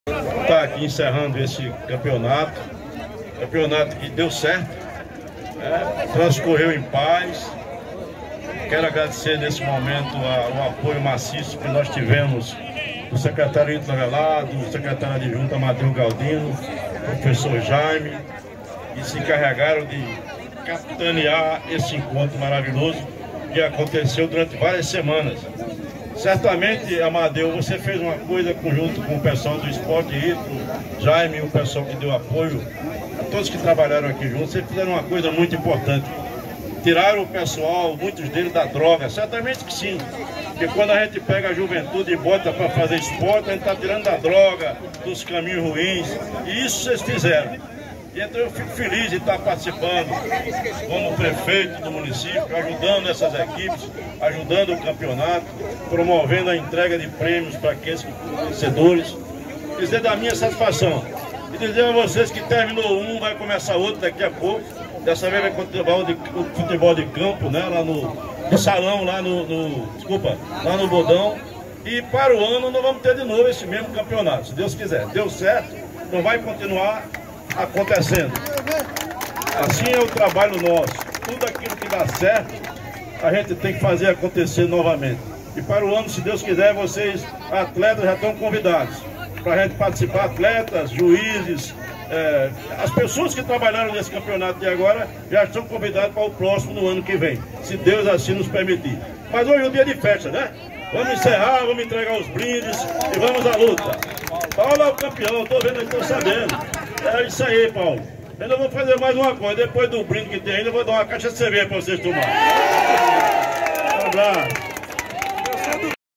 Está aqui encerrando esse campeonato que deu certo, transcorreu em paz. Quero agradecer nesse momento o apoio maciço que nós tivemos do secretário Ítalo Avelado, do secretário adjunto Amadeu Galdino, professor Jaime, que se encarregaram de capitanear esse encontro maravilhoso que aconteceu durante várias semanas. Certamente, Amadeu, você fez uma coisa conjunto com o pessoal do Esporte Ítalo, Jaime, o pessoal que deu apoio, a todos que trabalharam aqui juntos. Vocês fizeram uma coisa muito importante. Tiraram o pessoal, muitos deles, da droga. Certamente que sim. Porque quando a gente pega a juventude e bota para fazer esporte, a gente está tirando da droga, dos caminhos ruins. E isso vocês fizeram. E então eu fico feliz de estar participando como prefeito do município, ajudando essas equipes, ajudando o campeonato, promovendo a entrega de prêmios para aqueles vencedores. Dizer da minha satisfação e dizer a vocês que terminou um, vai começar outro daqui a pouco. Dessa vez vai continuar o futebol de campo, né, lá no salão, lá lá no Bodão. E para o ano nós vamos ter de novo esse mesmo campeonato, se Deus quiser. Deu certo, não vai continuar acontecendo. Assim é o trabalho nosso. Tudo aquilo que dá certo, a gente tem que fazer acontecer novamente. E para o ano, se Deus quiser, vocês, atletas, já estão convidados para a gente participar, atletas, juízes, as pessoas que trabalharam nesse campeonato de agora já estão convidadas para o próximo no ano que vem, se Deus assim nos permitir. Mas hoje é um dia de festa, né? Vamos encerrar, vamos entregar os brindes e vamos à luta. Paulo é o campeão, estou vendo, estou sabendo. É isso aí, Paulo. Ainda vou fazer mais uma coisa, depois do brinde que tem ainda, eu vou dar uma caixa de cerveja para vocês tomarem. Um abraço.